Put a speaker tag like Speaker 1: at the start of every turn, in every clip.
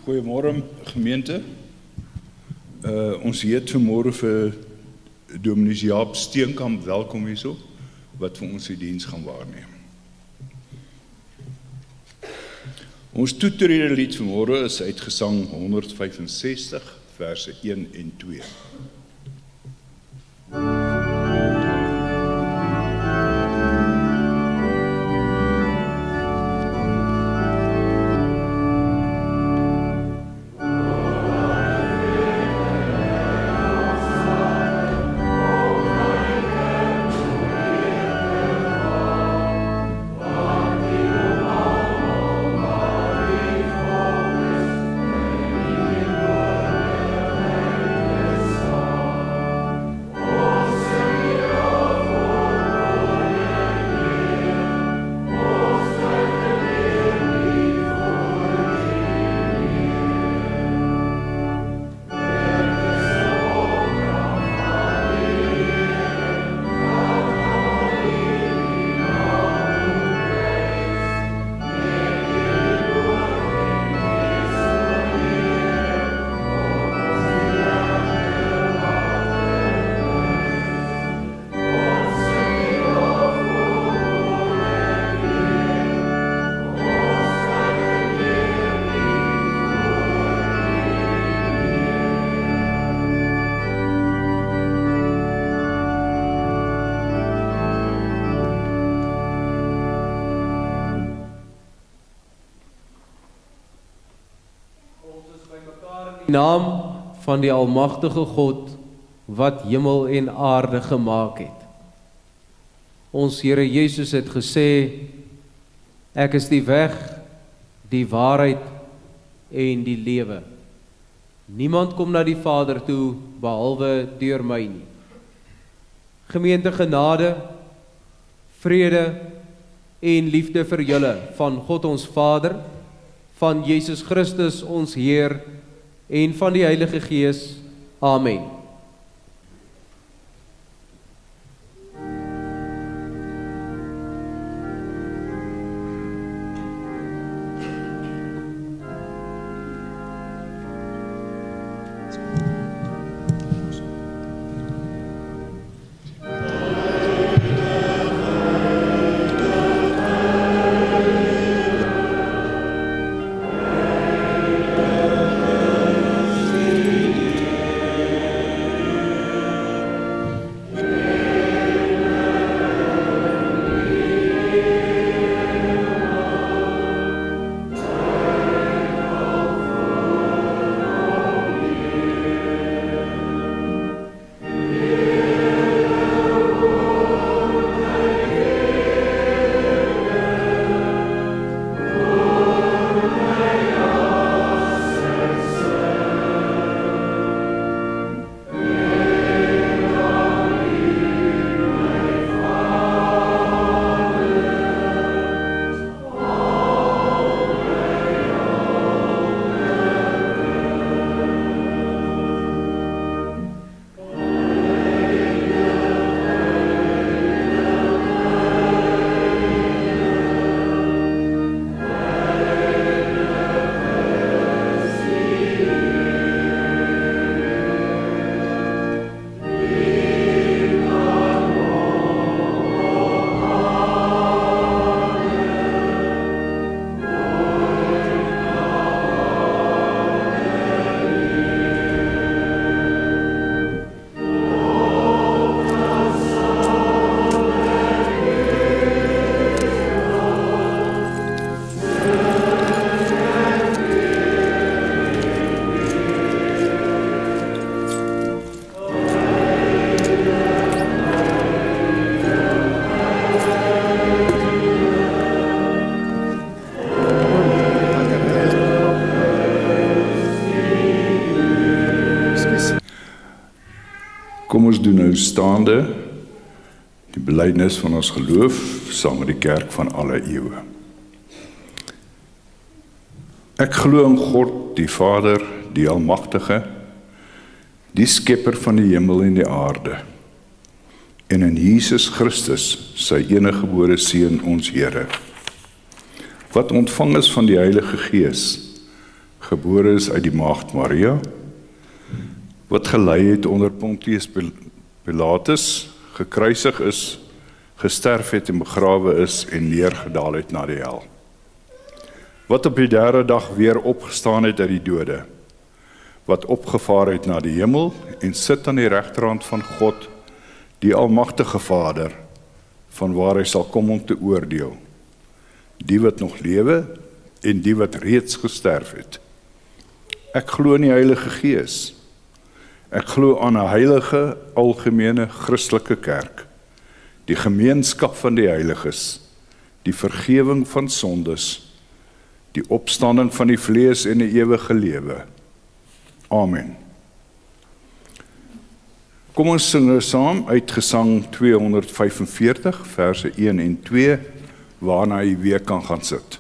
Speaker 1: Goeiemôre gemeente. Ons heet vanmôre vir Dominee Jaap Steenkamp welkom hierso, wat vir ons die diens gaan waarneem. Ons toetrede lied vanmôre is uit Gesang 165, verse 1 en 2.
Speaker 2: In die naam van die almagtige God, wat hemel en aarde gemaak het. Ons Here Jesus het gesê, ek is die weg, die waarheid en die lewe. Niemand kom na die Vader toe, behalwe deur my nie. Gemeente genade, vrede en liefde vir julle, van God ons Vader, van Jesus Christus ons Heer, en van die Heilige Gees. Amen.
Speaker 1: Kom ons doen nou staande die belydenis van ons geloof saam met die kerk van alle eeue. Ek glo in God, die Vader, die Almagtige, die Skepper van die hemel en die aarde, en in Jesus Christus, sy eniggebore Seun, ons Here, wat ontvang is van die Heilige Gees, gebore is uit die maagd Maria, wat gelei het onder Pontius Pilatus, gekruisig is, gesterf het en begrawe is en neergedaal het na die hel. Wat op die derde dag weer opgestaan het uit die dode, wat opgevaar het na die hemel en sit aan die regterhand van God, die almagtige Vader, van waar hy sal kom om te oordeel, die wat nog lewe en die wat reeds gesterf het. Ek glo in die Heilige Gees. Ek glo aan 'n heilige, algemene Christelike kerk, die gemeenskap van die heiliges, die vergewing van sondes, die opstanding van die vlees en die ewige lewe. Amen. Kom ons sing nou saam uit Gesang 245, verse 1 en 2, waarna jy weer kan gaan sit.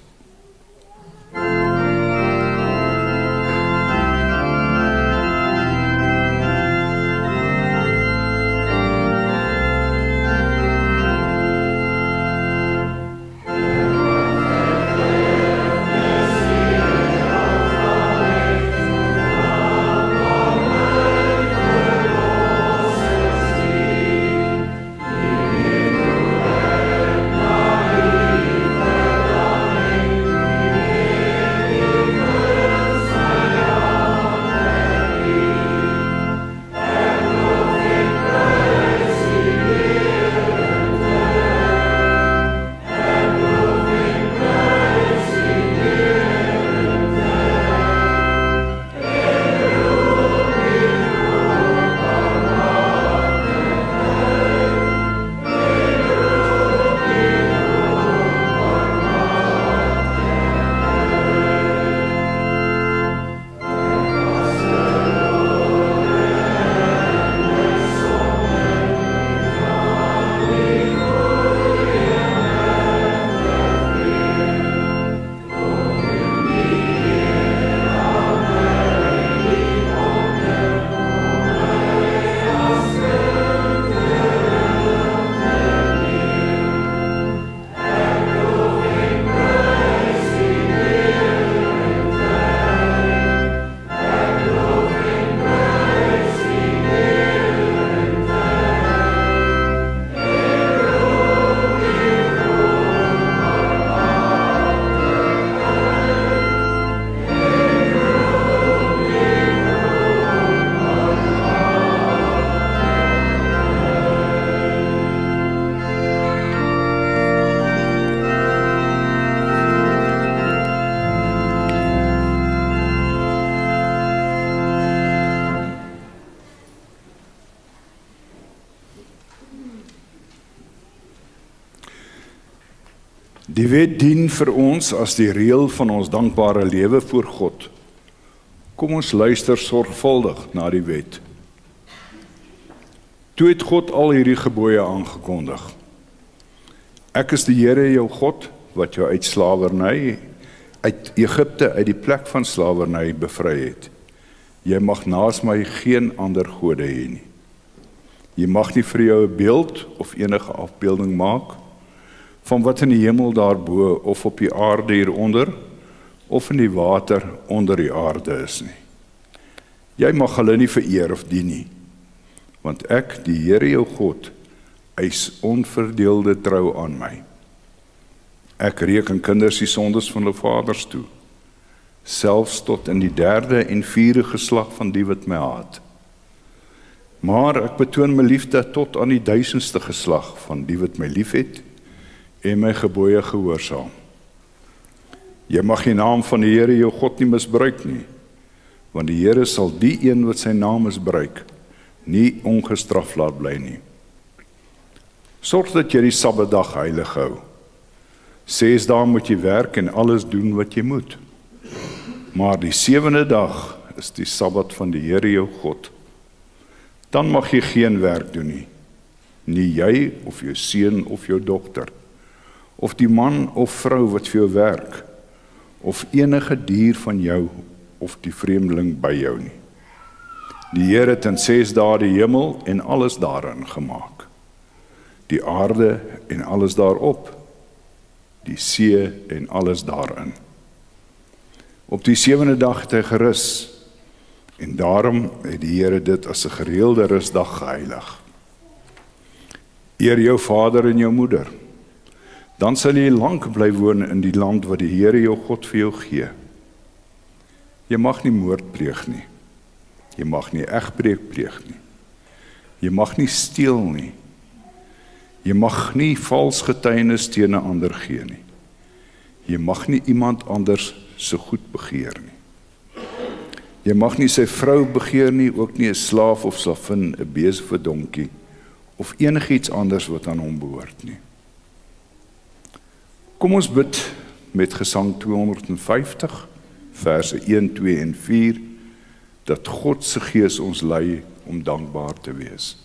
Speaker 1: Die wet dien vir ons as die reël van ons dankbare lewe voor God. Kom ons luister sorgvuldig na die wet. Toe het God al hierdie gebooie aangekondig. Ek is die Here jou God, wat jou uit slawerny, uit Egipte, uit die plek van slawerny bevry het. Jy mag naas my geen ander gode hê nie. Jy mag nie vir jou 'n beeld of enige afbeelding maak van wat in die hemel daarbo of op die aarde hieronder of in die water onder die aarde is nie. Jy mag hulle nie vereer of dien nie, want ek, die Here jou God, eis onverdeelde trou aan my. Ek reken kinders die sondes van hulle vaders toe, selfs tot in die 3de en 4de geslag van die wat my haat. Maar ek betoon my liefde tot aan die 1000ste geslag van die wat my liefhet en my gebooie gehoorsaam. Jy mag die naam van die Here jou God nie misbruik nie, want die Here sal die een wat sy naam misbruik, nie ongestraf laat bly nie. Sorg dat jy die Sabbatdag heilig hou. 6 dae moet jy werk en alles doen wat jy moet. Maar die 7de dag is die Sabbat van die Here jou God. Dan mag jy geen werk doen nie. Nie jy of jou seun of jou dogter, of die man of vrou wat vir jou werk, of enige dier van jou of die vreemdeling by jou nie. Die Here het in 6 dae die hemel en alles daarin gemaak, die aarde en alles daarop, die see en alles daarin. Op die 7de dag het hy gerus, en daarom het die Here dit as 'n gereelde rusdag geheilig. Eer jou vader en jou moeder, dan sal jy lank bly woon in die land wat die Here jou God vir jou gee. Jy mag nie moord pleeg nie. Jy mag nie egbreek pleeg nie. Jy mag nie steel nie. Jy mag nie vals getuienis teen 'n ander gee nie. Jy mag nie iemand anders se goed begeer nie. Jy mag nie sy vrou begeer nie, ook nie 'n slaaf of slavin, 'n bees of 'n donkie, of enigiets anders wat aan hom behoort nie. Kom ons bid met Gesang 250, verse 1, 2 en 4, dat God se Gees ons lei om dankbaar te wees.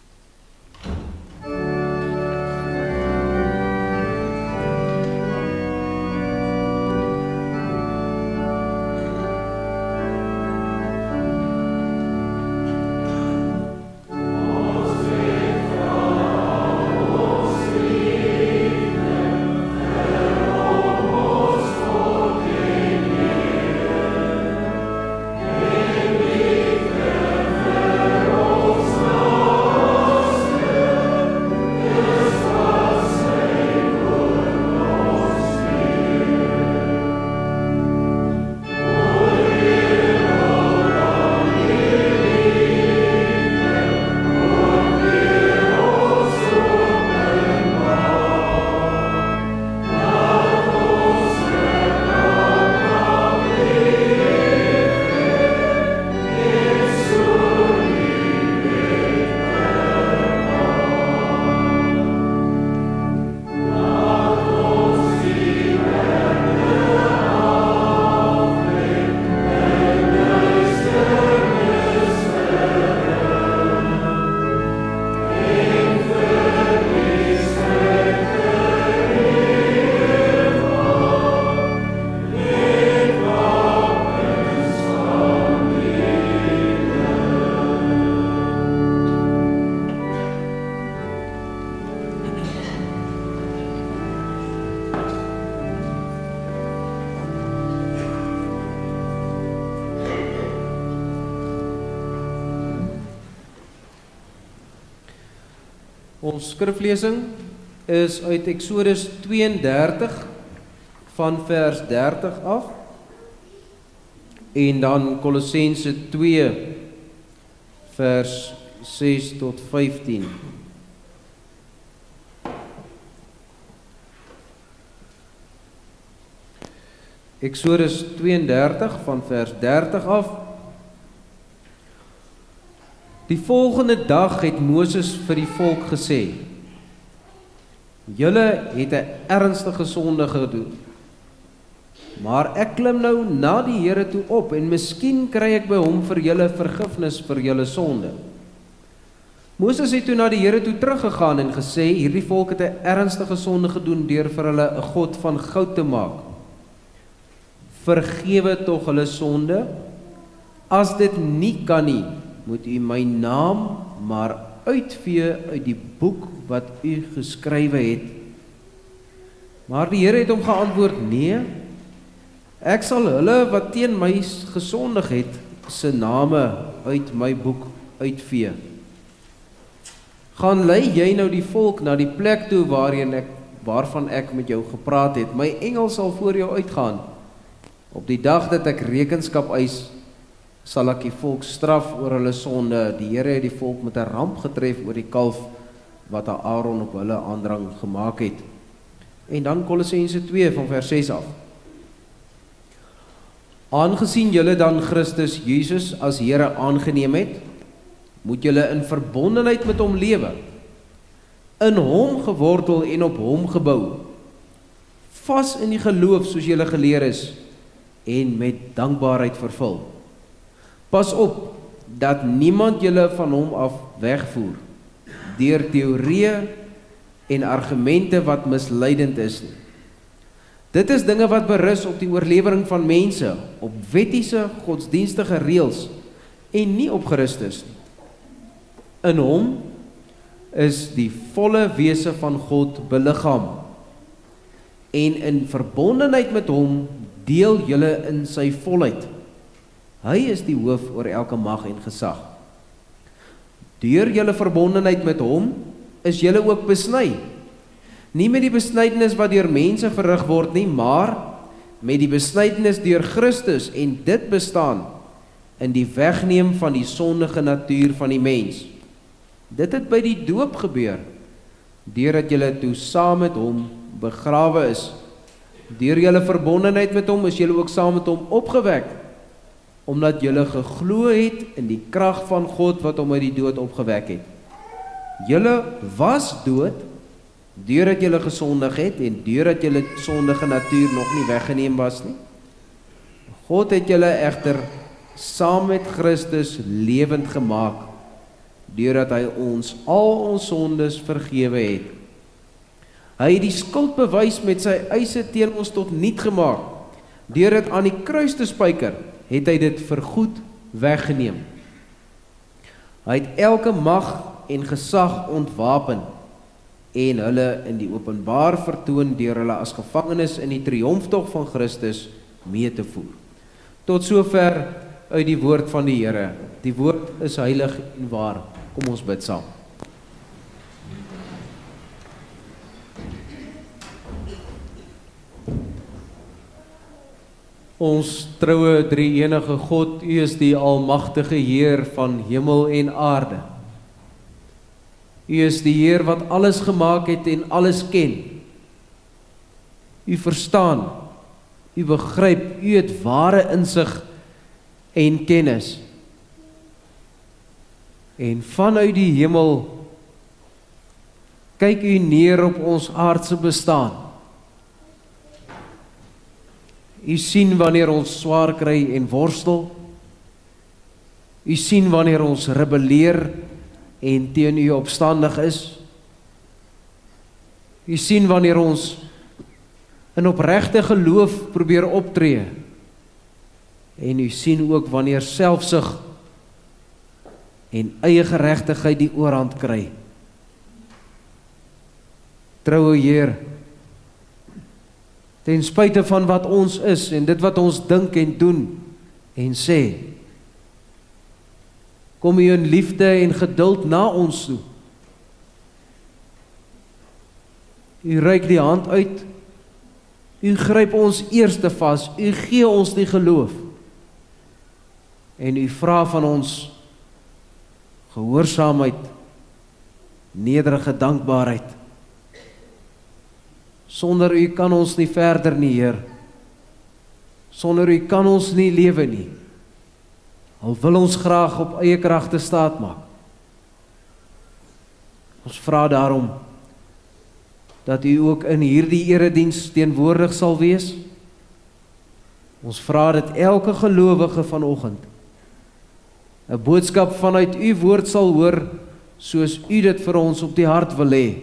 Speaker 1: Ons skriflesing is uit Eksodus 32 van vers 30 af en dan Kolossense 2 vers 6 tot 15. Eksodus 32 van vers 30 af. Die volgende dag het Moses vir die volk gesê: Julle het 'n ernstige sonde gedoen. Maar ek klim nou na die Here toe op en miskien kry ek by hom vir julle vergifnis vir julle sonde. Moses het toe na die Here toe teruggegaan en gesê: Hierdie volk het 'n ernstige sonde gedoen deur vir hulle 'n god van goud te maak. Vergewe tog hulle sonde. As dit nie kan nie, moet u my naam maar uitvee uit die boek wat u geskrywe het. Maar die Here het hom geantwoord: Nee, ek sal hulle wat teen my gesondig het, se name uit my boek uitvee. Gaan lei jy nou die volk na die plek toe waarvan ek met jou gepraat het. My engel sal voor jou uitgaan. Op die dag dat ek rekenskap eis, sal ek die volk straf oor hulle sonde. Die Here het die volk met 'n ramp getref oor die kalf wat Aaron op hulle aandrang gemaak het. En dan Kolossense 2 van vers 6 af. Aangesien julle dan Christus Jesus as Here aangeneem het, moet julle in verbondenheid met hom lewe, in hom gewortel en op hom gebou, vas in die geloof soos julle geleer is, en met dankbaarheid vervul. Pas op dat niemand julle van hom af wegvoer deur teorieë en argumente wat misleidend is nie. Dit is dinge wat berus op die oorlewering van mense, op wettiese godsdienstige reëls en nie op Christus nie. In hom is die volle wese van God beliggaam en in verbondenheid met hom
Speaker 2: deel julle in sy volheid. Hy is die hoof oor elke mag en gesag. Deur julle verbondenheid met hom, is julle ook besny. Nie met die besnydenis wat deur mense verrig word nie, maar met die besnydenis deur Christus, en dit bestaan in die wegneem van die sondige natuur van die mens. Dit het by die doop gebeur, deurdat julle toe saam met hom begrawe is. Deur julle verbondenheid met hom is julle ook saam met hom opgewek, omdat julle geglo het in die krag van God wat hom uit die dood opgewek het. Julle was dood, deurdat julle gesondig het, en deurdat julle sondige natuur nog nie weggeneem was nie. God het julle egter saam met Christus lewend gemaak, deurdat hy ons al ons sondes vergewe het. Hy het die skuldbewys met sy eise teen ons tot niet gemaak. Deur dit aan die kruis te spyker, het hy dit vergoed weggeneem. Hy het elke mag en gesag ontwapen en hulle in die openbaar vertoon deur hulle as gevangenes in die triomftog van Christus mee te voer. Tot sover uit die woord van die Here. Die woord is heilig en waar. Kom ons bid saam. Ons troue drie-enige God, U is die almagtige Heer van hemel en aarde. U is die Heer wat alles gemaak het en alles ken. U verstaan, U begryp, U het ware insig en kennis. En vanuit die hemel kyk U neer op ons aardse bestaan. U sien wanneer ons swaar kry en worstel. U sien wanneer ons rebelleer en teen U opstandig is. U sien wanneer ons in opregte geloof probeer optree. En U sien ook wanneer selfsug en eie geregtigheid die oorhand kry. Troue Heer, ten spyte van wat ons is en dit wat ons dink en doen en sê, kom U in liefde en geduld na ons toe. U reik die hand uit, U gryp ons eerste vas, U gee ons die geloof en U vra van ons gehoorsaamheid, nederige dankbaarheid. Sonder U kan ons nie verder nie, Heer. Sonder U kan ons nie lewe nie. Al wil ons graag op eie kragte staat maak. Ons vra daarom dat U ook in hierdie erediens teenwoordig sal wees. Ons vra dat elke gelowige vanoggend 'n boodskap vanuit U woord sal hoor, soos U dit vir ons op die hart wil hê.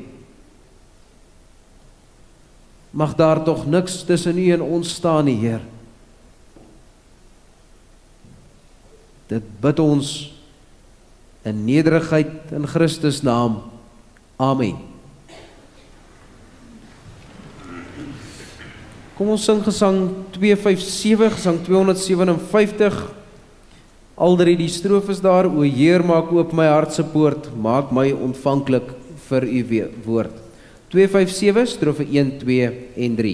Speaker 2: Mag daar tog niks tussen U en ons staan nie, Heer. Dit bid ons in nederigheid in Christus naam. Amen. Kom ons sing gesang 257, gesang 257. Al die strofes daar: O Heer, maak oop my hart se poort, maak my ontvanklik vir U woord. 257, strofe 1, 2 en 3.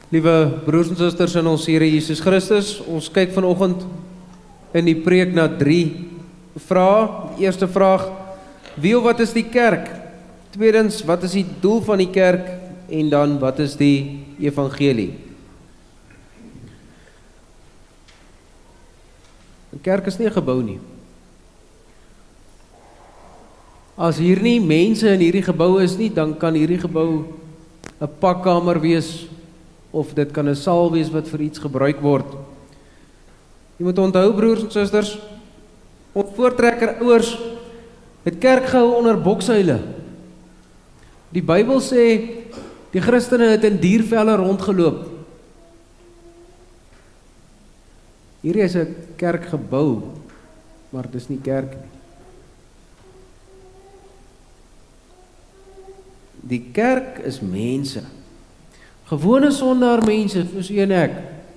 Speaker 2: Liewe broers en susters in ons Here Jesus Christus, ons kyk vanoggend in die preek na 3 vrae. Die eerste vraag, wie of wat is die kerk? Tweedens, wat is die doel van die kerk? En dan, wat is die evangelie? Die kerk is nie 'n gebou nie. As hier nie mense in hierdie gebou is nie, dan kan hierdie gebou 'n pakkamer wees, of dit kan 'n saal wees wat vir iets gebruik word. Jy moet onthou, broers en susters, ons voortrekker ouers het kerk gehou onder bokshuile. Die Bybel sê, die Christene het in diervelle rondgeloop. Hierdie is 'n kerkgebou, maar dit is nie kerk nie. Die kerk is mense. Gewone sondaar mense, soos u en ek.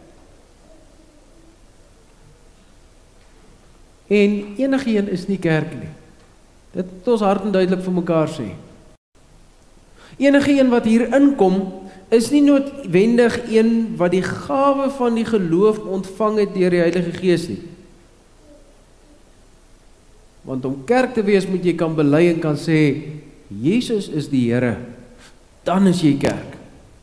Speaker 2: En enigeen is nie kerk nie. Dit moet ons hard en duidelik vir mekaar sê. Enigeen wat hier inkom, is nie noodwendig een wat die gawe van die geloof ontvang het deur die Heilige Gees nie. Want om kerk te wees, moet jy kan bely en kan sê, Jesus is die Here, dan is jy kerk.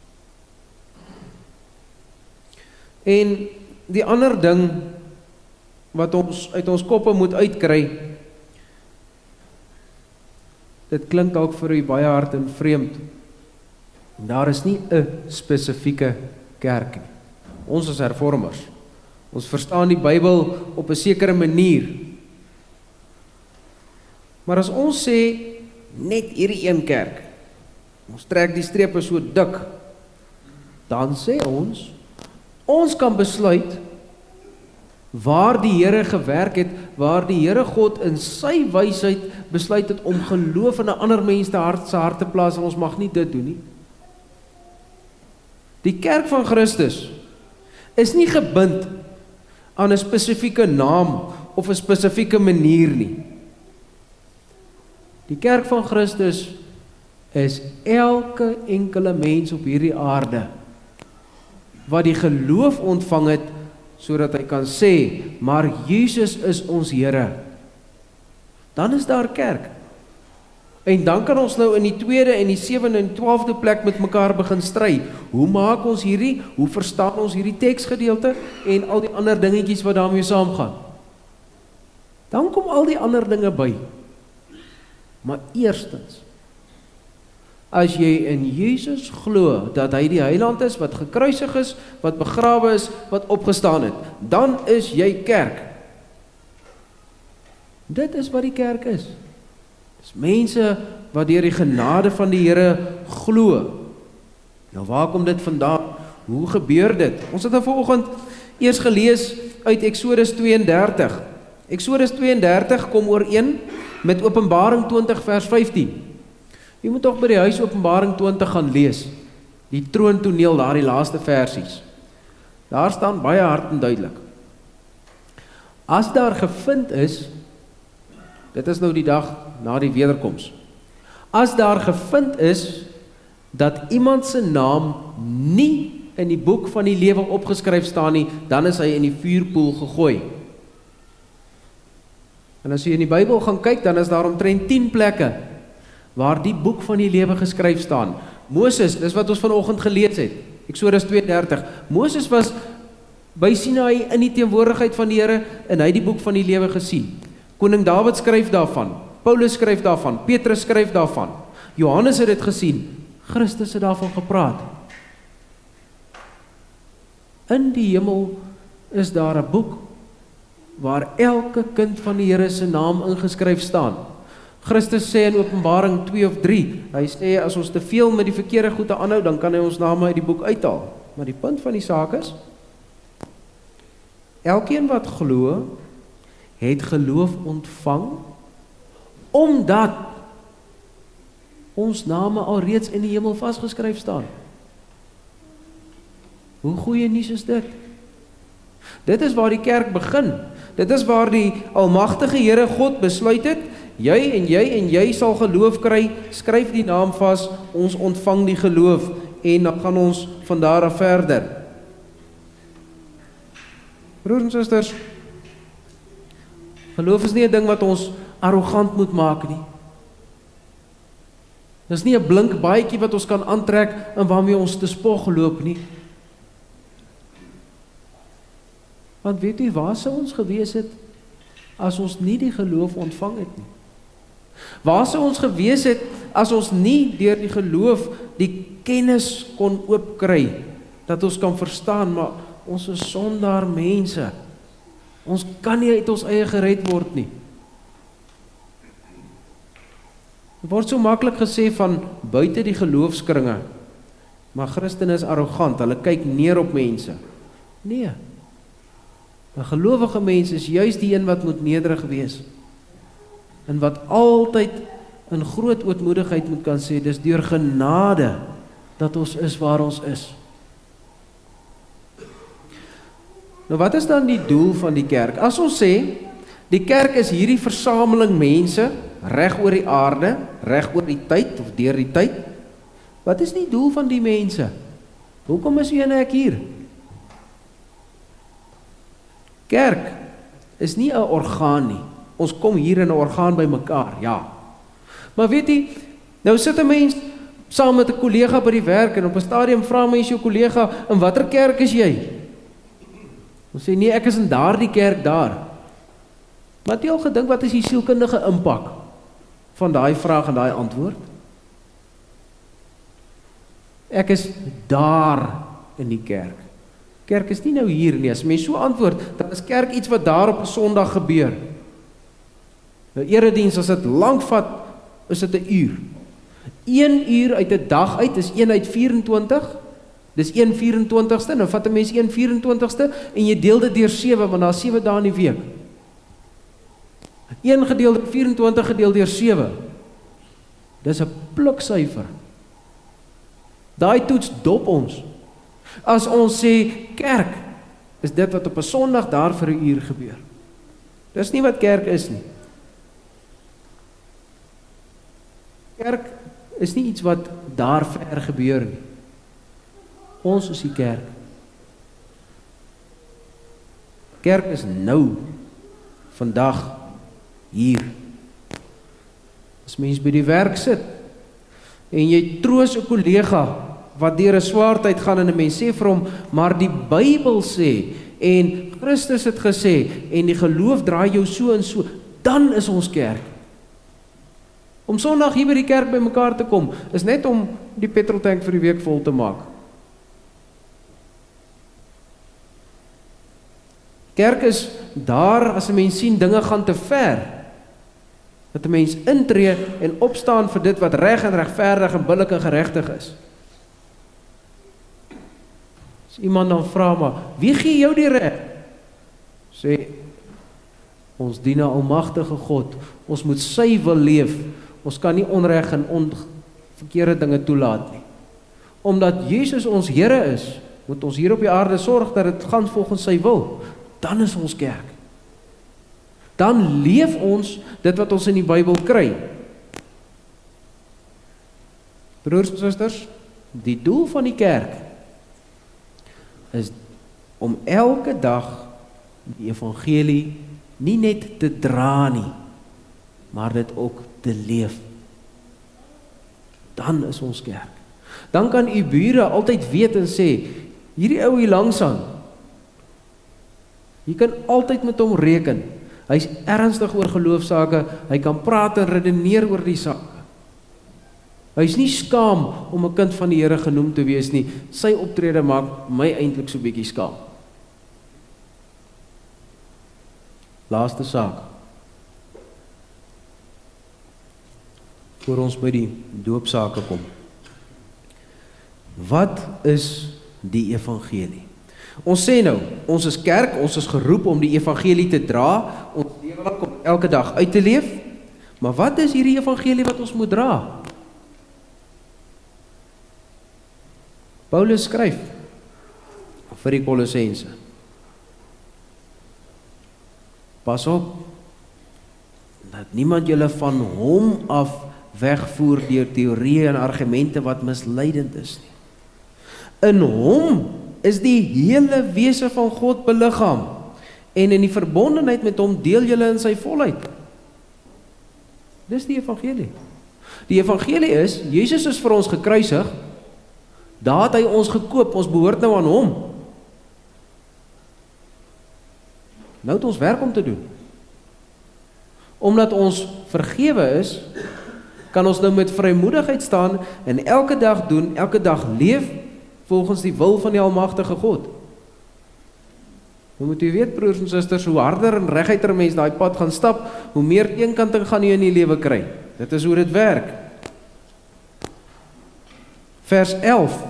Speaker 2: En die ander ding wat ons uit ons koppe moet uitkry, dit klink dalk vir u baie hard en vreemd. Daar is nie 'n spesifieke kerk nie. Ons is hervormers. Ons verstaan die Bybel op 'n sekere manier. Maar as ons sê net hierdie een kerk, ons trek die strepe so dik, dan sê ons kan besluit waar die Here gewerk het, waar die Here God in sy wysheid besluit het om geloof in 'n ander mens se hart te plaas, en ons mag nie dit doen nie. Die kerk van Christus is nie gebind aan 'n spesifieke naam of 'n spesifieke manier nie. Die kerk van Christus is elke enkele mens op hierdie aarde wat die geloof ontvang het, sodat hy kan sê, maar Jesus is ons Here. Dan is daar kerk. En dan kan ons nou in die 2de en die 7de en 12de plek met mekaar begin stry. Hoe maak ons hierdie? Hoe verstaan ons hierdie teksgedeelte en al die ander dingetjies wat daarmee saamgaan? Dan kom al die ander dinge by. Maar eerstens, as jy in Jesus glo dat hy die heiland is, wat gekruisig is, wat begrawe is, wat opgestaan het, dan is jy kerk. Dit is wat die kerk is. Dis mense wat deur die genade van die Here glo. Nou waar kom dit vandaan? Hoe gebeur dit? Ons het vanoggend eers gelees uit Eksodus 32. Eksodus 32 kom ooreen met Openbaring 20 vers 15. Jy moet toch by die huis Openbaring 20 gaan lees. Die troontoneel, daar die laaste versies. Daar staan baie hard en duidelik. As daar gevind is, dit is nou die dag na die wederkoms. As daar gevind is dat iemand se naam nie in die boek van die lewe opgeskryf staan nie, dan is hy in die vuurpoel gegooi. En as jy in die Bybel gaan kyk, dan is daar omtrent 10 plekke waar die boek van die lewe geskryf staan. Moses, dis wat ons vanoggend gelees het, Eksodus 32. Moses was by Sinaï in die teenwoordigheid van die Here en hy het die boek van die lewe gesien. Koning Dawid skryf daarvan, Paulus skryf daarvan, Petrus skryf daarvan, Johannes het dit gesien, Christus het daarvan gepraat. In die hemel is daar 'n boek waar elke kind van die Here se naam ingeskryf staan. Christus sê in Openbaring 2 of 3, hy sê as ons te veel met die verkeerde goede aanhou, dan kan hy ons name uit die boek uithaal. Maar die punt van die saak is, elkeen wat glo, het geloof ontvang, omdat ons name alreeds in die hemel vasgeskryf staan. Hoe goeie nuus is dit? Dit is waar die kerk begin. Dit is waar die almagtige Here God besluit het, jy en jy sal geloof kry, skryf die naam vas, ons ontvang die geloof, en dan gaan ons van daar af verder. Broers en susters, geloof is nie 'n ding wat ons arrogant moet maak nie. Dis nie 'n blink baadjie wat ons kan aantrek en waarmee ons te spog loop nie. Want weet u, waar sou ons gewees het as ons nie die geloof ontvang het nie? Waar sou ons gewees het as ons nie deur die geloof die kennis kon oopkry, dat ons kan verstaan, maar ons is sondaar mense. Ons kan nie uit ons eie gered word nie. Het word so maklik gesê van buite die geloofskringe, maar Christene is arrogant, hulle kyk neer op mense. Nee, 'n gelowige mens is juis die een wat moet nederig wees, en wat altyd in groot ootmoedigheid moet kan sê, dis deur genade dat ons is waar ons is. Nou wat is dan die doel van die kerk? As ons sê, die kerk is hierdie versameling mense, reg oor die aarde, reg oor die tyd, of deur die tyd, wat is die doel van die mense? Hoekom is u en ek hier? Kerk is nie 'n orgaan nie. Ons kom hier in 'n orgaan by mekaar, ja. Maar weet jy, nou sit 'n mens saam met 'n kollega by die werk, en op 'n stadium vra mens jou kollega, in watter kerk is jy? Ons sê, nee, ek is in daardie kerk daar. Maar het jy al gedink, wat is die sielkundige impak van daai vraag en daai antwoord? Ek is daar in die kerk. Kerk is nie nou hier nie. As mens so antwoord, dan is kerk iets wat daar op 'n Sondag gebeur. Nou erediens, as dit lank vat, is dit 'n uur. 1 uur uit 'n dag uit is 1 uit 24. Dis 1/24ste, nou vat 'n mens 1/24ste en jy deel dit deur 7, want daar is 7 dae in die week. 1 gedeeld 24 gedeeld deur 7. Dis 'n pluksyfer. Daai toets dop ons. As ons sê kerk is dit wat op 'n Sondag daar vir 'n uur gebeur. Dis nie wat kerk is nie. Kerk is nie iets wat daar ver gebeur nie. Ons is die kerk. Kerk is nou, vandag, hier. As mens by die werk sit, en jy troos 'n kollega, wat deur 'n swaar tyd gaan, en 'n mens sê vir hom, maar die Bybel sê, en Christus het gesê, en die geloof draai jou so en so, dan is ons kerk. Om Sondag hier by die kerk by mekaar te kom, is net om die petroltank vir die week vol te maak. Kerk is daar, as 'n mens sien, dinge gaan te ver, dat 'n mens intree en opstaan vir dit wat reg en regverdig en billik en geregtig is. As iemand dan vra, maar wie gee jou die reg? Sê, ons dien 'n almagtige God, ons moet sy wil leef, ons kan nie onreg en verkeerde dinge toelaat nie. Omdat Jesus ons Here is, moet ons hier op die aarde sorg dat dit gaan volgens sy wil. Dan is ons kerk. Dan leef ons dit wat ons in die Bybel kry. Broers en susters, die doel van die kerk is om elke dag die evangelie nie net te dra nie, maar dit ook te leef. Dan is ons kerk. Dan kan u bure altyd weet en sê, hierdie ou hier langs aan, jy kan altyd met hom reken. Hy's ernstig oor geloofsake, hy kan praat en redeneer oor die saak. Hy's nie skaam om 'n kind van die Here genoem te wees nie. Sy optrede maak my eintlik so bietjie skaam. Laaste saak. Voor ons by die doopsake kom. Wat is die evangelie? Ons sê nou, ons is kerk, ons is geroep om die evangelie te dra, ons lewe lang om elke dag uit te leef, maar wat is hierdie evangelie wat ons moet dra? Paulus skryf vir die Kolossense. Pas op, dat niemand julle van hom af wegvoer deur teorieë en argumente wat misleidend is nie. In hom is die hele wese van God beliggaam, en in die verbondenheid met hom deel julle in sy volheid. Dis die evangelie. Die evangelie is, Jesus is vir ons gekruisig, daar het hy ons gekoop, ons behoort nou aan hom. Nou het ons werk om te doen. Omdat ons vergewe is, kan ons nou met vrymoedigheid staan en elke dag doen, elke dag leef volgens die wil van die almagtige God. Nou moet u weet, broers en susters, hoe harder en reguiter 'n mens daai pad gaan stap, hoe meer eenkanting gaan jy in die lewe kry. Dit is hoe dit werk. Vers 11.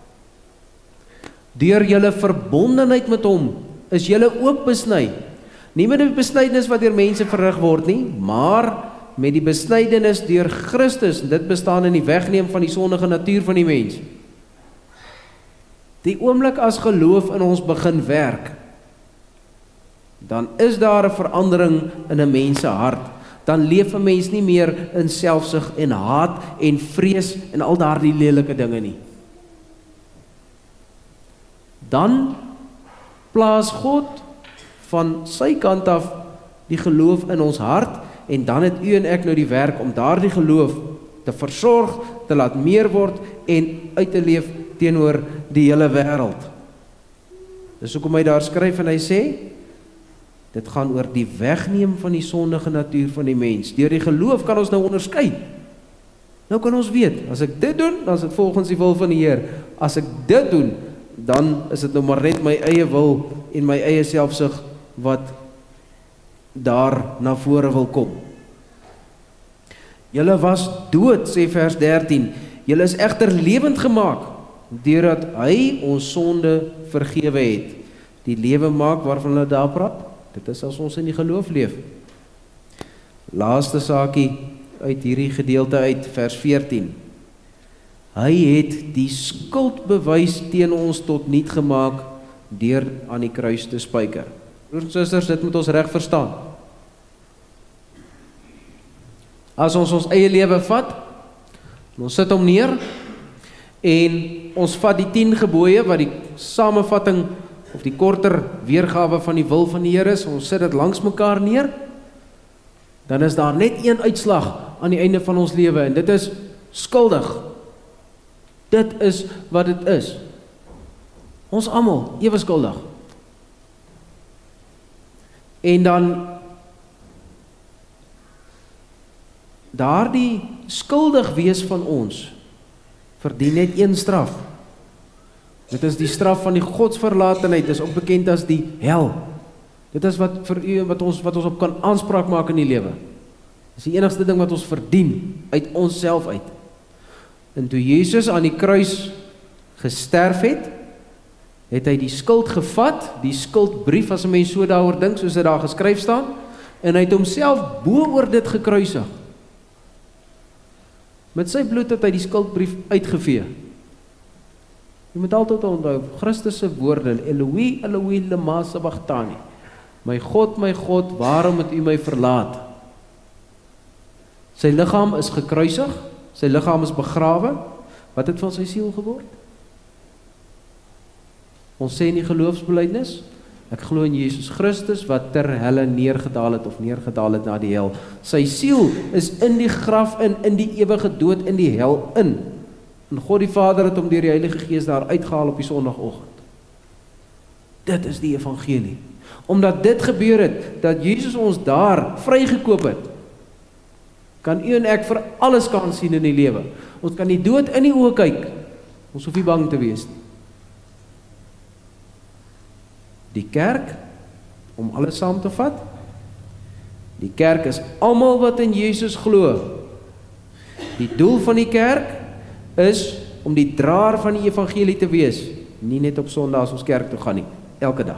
Speaker 2: Deur julle verbondenheid met hom is julle ook besny. Nie met die besnydenis wat deur mense verrig word nie, maar met die besnydenis deur Christus. Dit bestaan in die wegneem van die sondige natuur van die mens. Die oomblik as geloof in ons begin werk, dan is daar 'n verandering in 'n mens se hart. Dan leef 'n mens nie meer in selfsug en haat en vrees en al daardie lelike dinge nie. Dan plaas God van sy kant af die geloof in ons hart, en dan het u en ek nou die werk om daardie geloof te versorg, te laat meer word en uit te leef teenoor die hele wêreld. Dis hoekom hy daar skryf en hy sê, dit gaan oor die wegneem van die sondige natuur van die mens. Deur die geloof kan ons nou onderskei. Nou kan ons weet, as ek dit doen, dan is dit volgens die wil van die Heer. As ek dit doen, dan is dit nou maar net my eie wil en my eie selfsug wat daar na vore wil kom. Julle was dood, sê vers 13. Julle is egter lewend gemaak, deurdat hy ons sonde vergewe het. Die lewe maak waarvan hulle daar praat, dit is as ons in die geloof leef. Laaste saakie uit hierdie gedeelte uit, vers 14. Hy het die skuldbewys teen ons tot niet gemaak deur aan die kruis te spyker. Broers en susters, dit moet ons reg verstaan. As ons eie lewe vat, ons sit hom neer en ons vat die 10 gebooie wat die samevatting of die korter weergawe van die wil van die Here is, ons sit dit langs mekaar neer, dan is daar net een uitslag aan die einde van ons lewe, en dit is skuldig. Dit is wat dit is. Ons almal ewe skuldig. En dan daardie skuldig wees van ons verdien net een straf. Dit is die straf van die godsverlatenheid, is ook bekend as die hel. Dit is wat vir u wat ons op kan aanspraak maak in die lewe. Dis die enigste ding wat ons verdien uit onsself uit. En toe Jesus aan die kruis gesterf het, het hy die skuld gevat, die skuldbrief, as 'n mens so daaroor dink, soos dit daar geskryf staan, en hy het homself bo oor dit gekruisig. Met sy bloed het hy die skuldbrief uitgevee. Jy moet altyd onthou, Christus se woorde, Eloi, Eloi, lema sabachthani. My God, waarom het u my verlaat? Sy liggaam is gekruisig, sy liggaam is begrawe. Wat het van sy siel geword? Ons sê in die geloofsbelijdenis, ek glo in Jesus Christus wat ter helle neergedaal het na die hel. Sy siel is in die graf in die ewige dood in die hel in. En God die Vader het hom deur die Heilige Gees daar uitgehaal op die Sondagoggend. Dit is die evangelie. Omdat dit gebeur het, dat Jesus ons daar vrygekoop het, kan u en ek vir alles kan sien in die lewe. Ons kan die dood in die oë kyk. Ons hoef nie bang te wees nie. Die kerk, om alles saam te vat, die kerk is almal wat in Jesus glo. Die doel van die kerk is om die draer van die evangelie te wees, nie net op Sondag as ons kerk toe gaan nie, elke dag.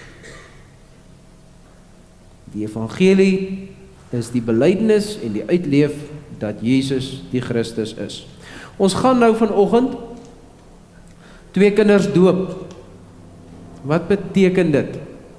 Speaker 2: Die evangelie is die belydenis en die uitleef dat Jesus die Christus is. Ons gaan nou vanoggend 2 kinders doop. Wat beteken dit?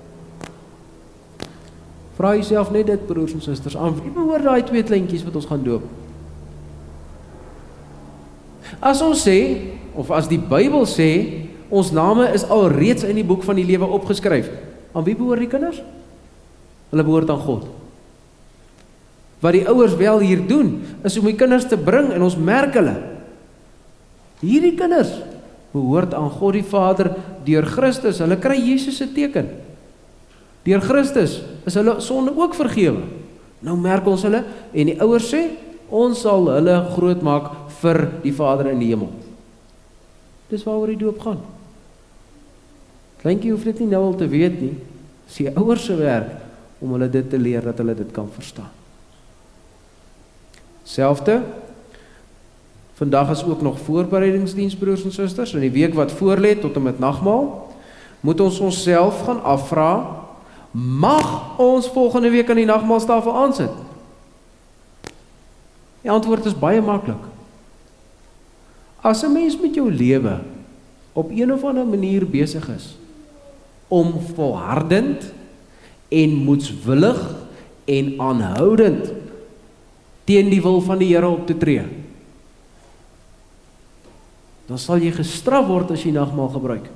Speaker 2: Vra jouself net dit, broers en susters, aan wie behoort daai 2 kleintjies wat ons gaan doop? As ons sê, of as die Bybel sê, Ons name is al reeds in die boek van die lewe opgeskryf. Aan wie behoort die kinders? Hulle behoort aan God. Wat die ouers wel hier doen, is om die kinders te bring en ons merk hulle. Hierdie kinders behoort aan God die Vader deur Christus. Hulle kry Jesus se teken. Deur Christus is hulle sonde ook vergewe. Nou merk ons hulle en die ouers sê, ons sal hulle groot maak vir die Vader in die hemel. Dis waaroor die doop gaan. Kleintjie hoef dit nie nou al te weet nie. Dis die ouers se werk om hulle dit te leer, dat hulle dit kan verstaan. Selfde, vandag is ook nog voorbereidingsdiens, broers en susters. In die week wat voorlê tot en met nagmaal, moet ons onsself gaan afvra, mag ons volgende week aan die nagmaalstafel aansit? Die antwoord is baie maklik. As 'n mens met jou lewe op een of ander manier besig is om volhardend en moedswillig en aanhoudend teen die wil van die Here op te tree, dan sal jy gestraf word as jy nagmaal gebruik.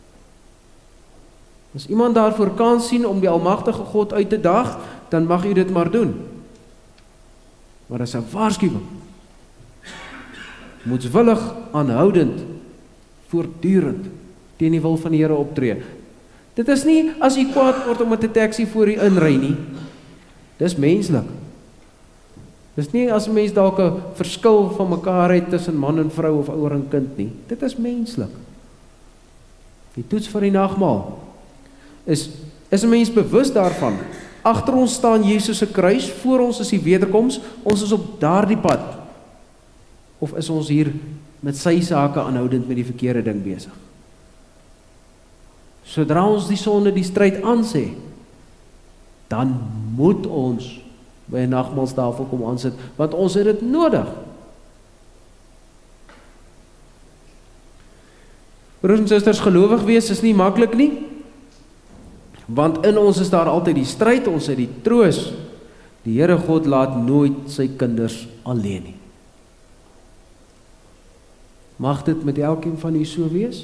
Speaker 2: As iemand daarvoor kan sien om die almagtige God uit te daag, dan mag jy dit maar doen. Maar dit is 'n waarskuwing. Moedswillig, aanhoudend, voortdurend teen die wil van die Here optree. Dit is nie as jy kwaad word omdat 'n taxi voor jy inry nie. Dis menslik. Dis nie as 'n mens dalk 'n verskil van mekaar het tussen man en vrou of ouer en kind nie. Dit is menslik. Die toets vir die nagmaal is 'n mens bewus daarvan. Agter ons staan Jesus se kruis, voor ons is die wederkoms, ons is op daardie pad. Of is ons hier met sy sake aanhoudend met die verkeerde ding besig? Sodra ons die sonde die stryd aansê, dan moet ons by 'n nagmaalstafel kom aansit, want ons het dit nodig. Broers en susters, gelowig wees is nie maklik nie, want in ons is daar altyd die stryd, ons het die troos. Die Here God laat nooit sy kinders alleen nie. Mag dit met elkeen van u so wees,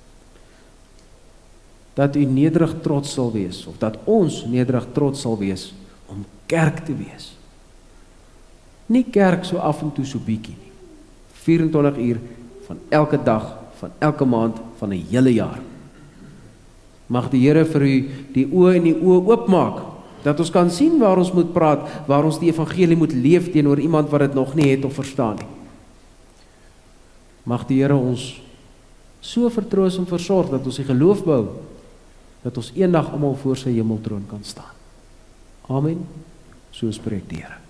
Speaker 2: dat u nederig trots sal wees, of dat ons nederig trots sal wees, om kerk te wees. Nie kerk so af en toe so bietjie nie. 24 uur van elke dag, van elke maand, van 'n hele jaar. Mag die Here vir u die oë en die oë oopmaak, dat ons kan sien waar ons moet praat, waar ons die evangelie moet leef teenoor iemand wat dit nog nie het of verstaan nie. Mag die Here ons so vertroos en versorg, dat ons die geloof bou, dat ons eendag almal voor sy hemeltroon kan staan. Amen. So spreek die Here.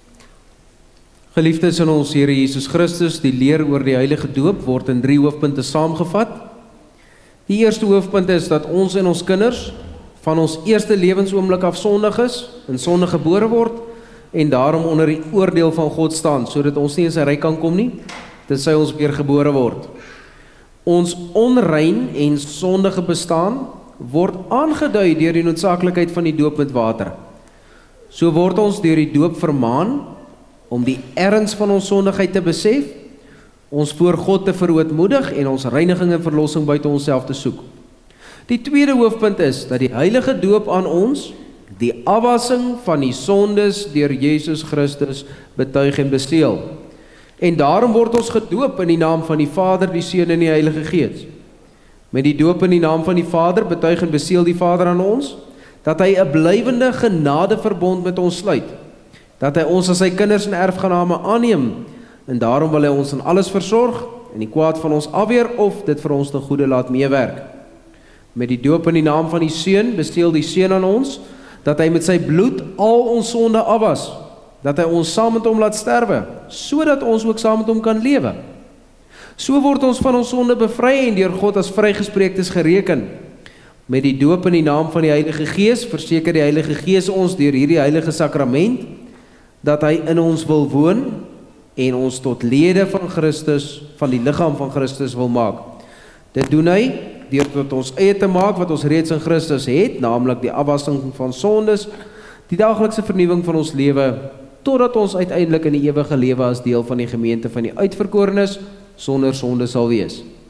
Speaker 2: Geliefdes in ons Here Jesus Christus, die leer oor die heilige doop word in 3 hoofpunte saamgevat. Die eerste hoofpunt is dat ons en ons kinders van ons eerste lewensoomblik af sondig is, in sonde gebore word, en daarom onder die oordeel van God staan, sodat ons nie in sy ryk kan kom nie, tensy ons weer gebore word. Ons onrein en sondige bestaan word aangedui deur die noodsaaklikheid van die doop met water. So word ons deur die doop vermaan om die erns van ons sondigheid te besef, ons voor God te verootmoedig en ons reiniging en verlossing buite onsself te soek. Die tweede hoofpunt is dat die heilige doop aan ons die afwassing van die sondes deur Jesus Christus betuig en beseël. En daarom word ons gedoop in die naam van die Vader, die Seun en die Heilige Gees. Met die doop in die naam van die Vader betuig en beseël die Vader aan ons dat hy 'n blywende genadeverbond met ons sluit, dat hy ons as sy kinders en erfgename aanneem, en daarom wil hy ons in alles versorg en die kwaad van ons afweer of dit vir ons ten goeie laat meewerk. Met die doop in die naam van die Seun beseël die Seun aan ons dat hy met sy bloed al ons sonde afwas, dat hy ons saam met hom laat sterwe, sodat ons ook saam met hom kan lewe. So word ons van ons sonde bevry en deur God as vrygespreektes gereken. Met die doop in die naam van die Heilige Gees verseker die Heilige Gees ons deur hierdie heilige sakrament dat hy in ons wil woon en ons tot lede van Christus, van die liggaam van Christus wil maak. Dit doen hy deur tot ons eie te maak wat ons reeds in Christus het, naamlik die afwassing van sondes, die daaglikse vernuwing van ons lewe, totdat ons uiteindelik in die ewige lewe as deel van die gemeente van die uitverkorenes sonder sonde sal wees.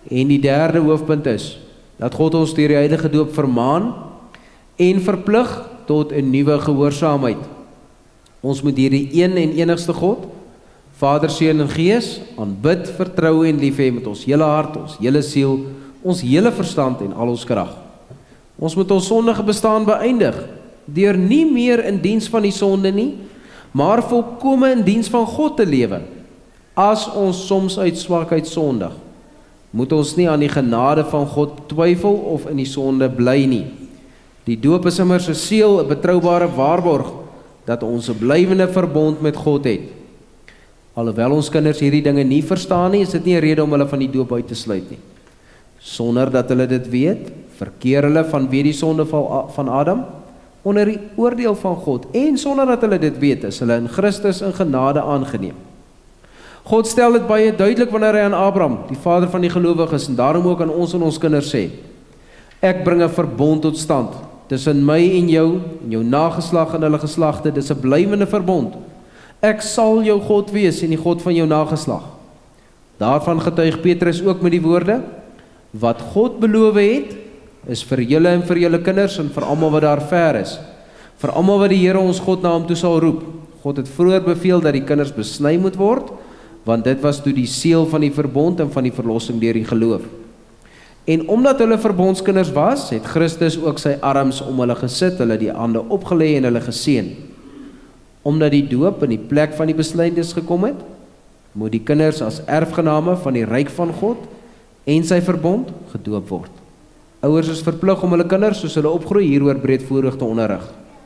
Speaker 2: En die derde hoofpunt is, dat God ons deur die heilige doop vermaan en verplig tot 'n nuwe gehoorsaamheid. Ons moet hierdie een en enigste God, Vader, Seun en Gees, aanbid, vertrou en lief hê met ons hele hart, ons hele siel, ons hele verstand en al ons krag. Ons moet ons sondige bestaan beëindig, deur nie meer in diens van die sonde nie, maar volkome in diens van God te lewe. As ons soms uit swakheid sondig, moet ons nie aan die genade van God twyfel of in die sonde bly nie. Die doop is immers 'n seël, 'n betroubare waarborg, dat ons 'n blywende verbond met God het. Alhoewel ons kinders hierdie dinge nie verstaan nie, is dit nie 'n rede om hulle van die doop uit te sluit nie. Sonder dat hulle dit weet, verkeer hulle vanweë die sondeval van Adam onder die oordeel van God, en sonder dat hulle dit weet, is hulle in Christus in genade aangeneem. God stel dit baie duidelik wanneer hy aan Abraham, die vader van die gelowiges, en daarom ook aan ons en ons kinders sê, ek bring 'n verbond tot stand tussen my en jou nageslag en hulle geslagte, dis 'n blywende verbond. Ek sal jou God wees en die God van jou nageslag. Daarvan getuig Petrus ook met die woorde, wat God beloof het, is vir julle en vir julle kinders en vir almal wat daar ver is, vir almal wat die Here ons God na hom toe sal roep. God het vroeër beveel dat die kinders besny moet word, want dit was toe die seël van die verbond en van die verlossing deur die geloof. En omdat hulle verbondskinders was, het Christus ook sy arms om hulle gesit, hulle die hande opgelê en hulle geseën. Omdat die doop in die plek van die besnydenis gekom het, moet die kinders as erfgename van die ryk van God en sy verbond gedoop word. Ouers is verplig om hulle kinders, soos hulle opgroei, hieroor breedvoerig te onderrig.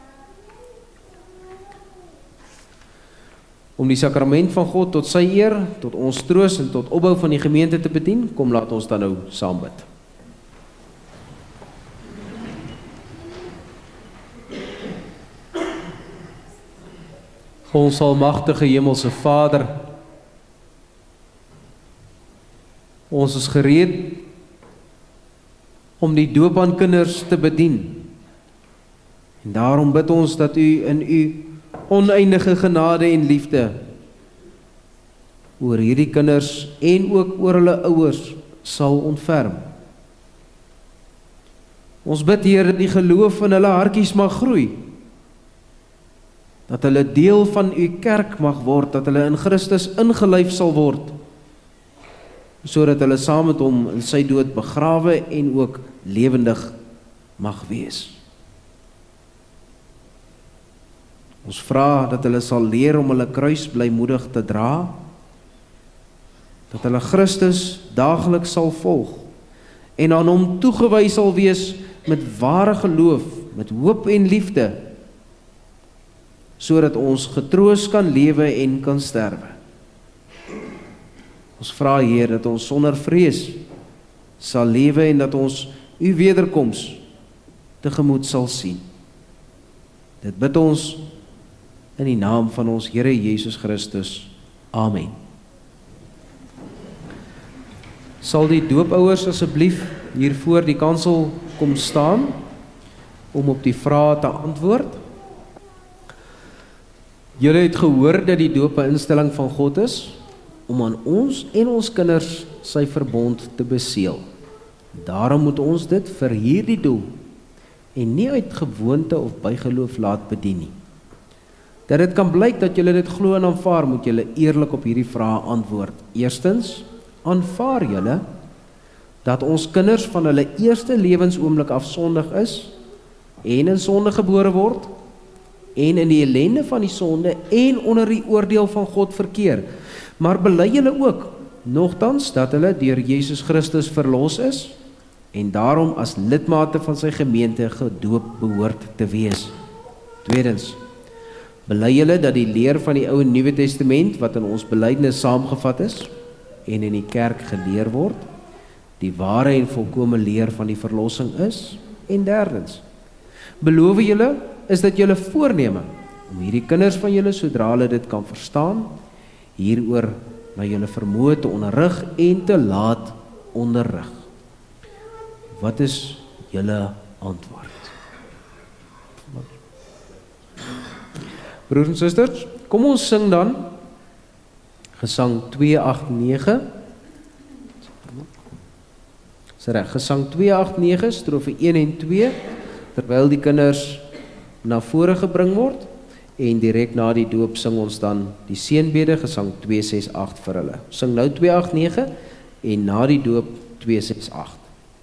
Speaker 2: Om die sakrament van God tot sy eer, tot ons troos en tot opbou van die gemeente te bedien, kom laat ons dan nou saam bid. Ons almagtige hemelse Vader, ons is gereed om die doop aan kinders te bedien. En daarom bid ons dat u in u oneindige genade en liefde oor hierdie kinders en ook oor hulle ouers sal ontferm. Ons bid, Heer, dat die geloof in hulle hartjies mag groei, dat hulle deel van u kerk mag word, dat hulle in Christus ingelyf sal word, sodat hulle saam met hom in sy dood begrawe en ook lewendig mag wees. Ons vra dat hulle sal leer om hulle kruis blymoedig te dra, dat hulle Christus daagliks sal volg en aan hom toegewy sal wees met ware geloof, met hoop en liefde, sodat ons getroos kan lewe en kan sterwe. Ons vra, Heer, dat ons sonder vrees sal lewe en dat ons u wederkoms tegemoet sal sien. Dit bid ons in die naam van ons Here Jesus Christus. Amen. Sal die doopouers asseblief hier voor die kansel kom staan om op die vrae te antwoord? Julle het gehoor dat die doop 'n instelling van God is om aan ons en ons kinders sy verbond te beseël. Daarom moet ons dit vir hierdie doel en nie uit gewoonte of bygeloof laat bedien nie. Dat dit kan blyk dat julle dit glo en aanvaar, moet julle eerlik op hierdie vrae antwoord. Eerstens, aanvaar julle dat ons kinders van hulle eerste lewensoomblik af sondig is en in sonde gebore word en in die ellende van die sonde en onder die oordeel van God verkeer, maar bely julle ook nogtans dat hulle deur Jesus Christus verlos is en daarom as lidmate van sy gemeente gedoop behoort te wees. Tweedens, bely julle dat die leer van die Ou en Nuwe Testament wat in ons belydenis saamgevat is en in die kerk geleer word, die ware en volkome leer van die verlossing is. En derdens, beloof julle is dat julle voorneme om hierdie kinders van julle, sodra hulle dit kan verstaan, hieroor na julle vermoë te onderrig en te laat onderrig. Wat is julle antwoord? Broers en susters, kom ons sing dan Gesang 289. Dis reg. Gesang 289, strofe 1 en 2, terwyl die kinders na vore gebring word, en direk na die doop sing ons dan die seënbede, gesang 268 vir hulle. Sing nou 289 en na die doop 268.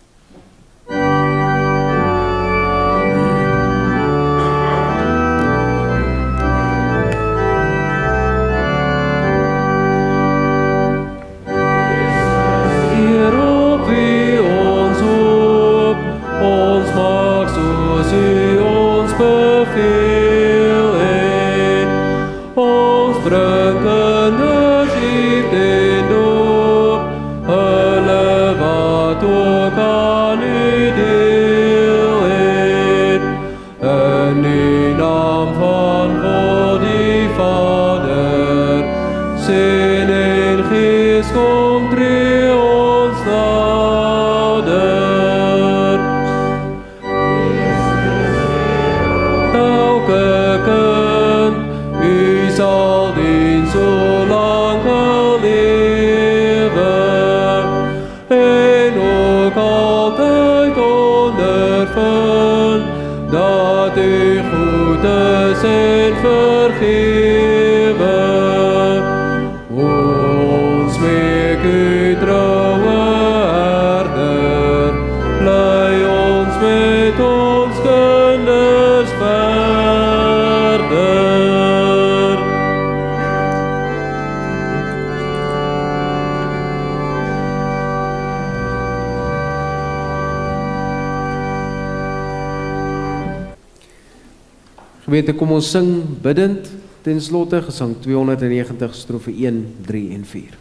Speaker 2: Gemeente, kom ons sing biddend ten slotte, gesang 290, strofe 1, 3 en 4.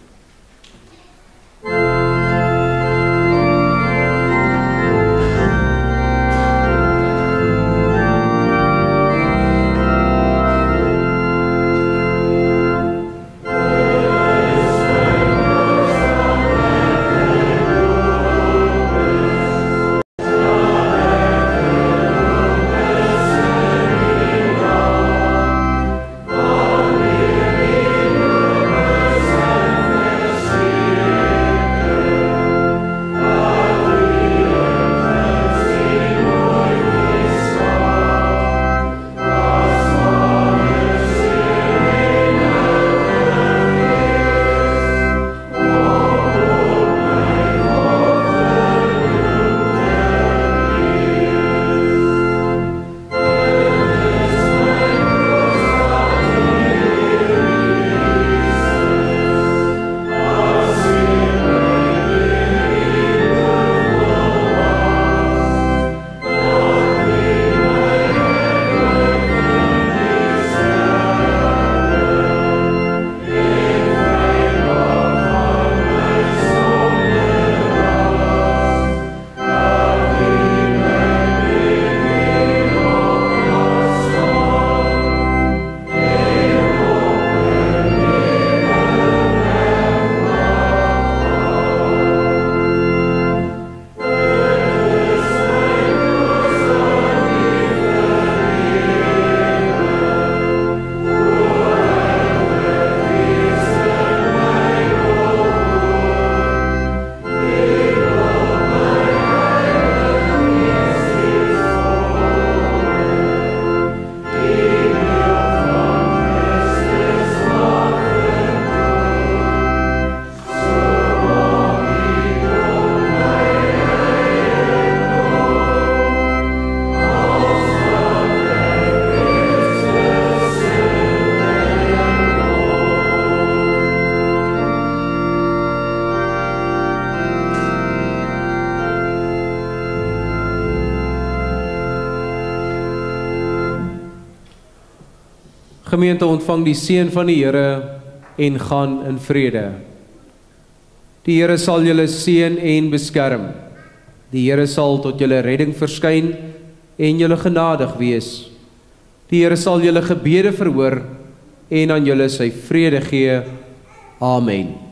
Speaker 2: Gemeente, ontvang die seën van die Here en gaan in vrede. Die Here sal julle seën en beskerm. Die Here sal tot julle redding verskyn en julle genadig wees. Die Here sal julle gebede verhoor en aan julle sy vrede gee. Amen.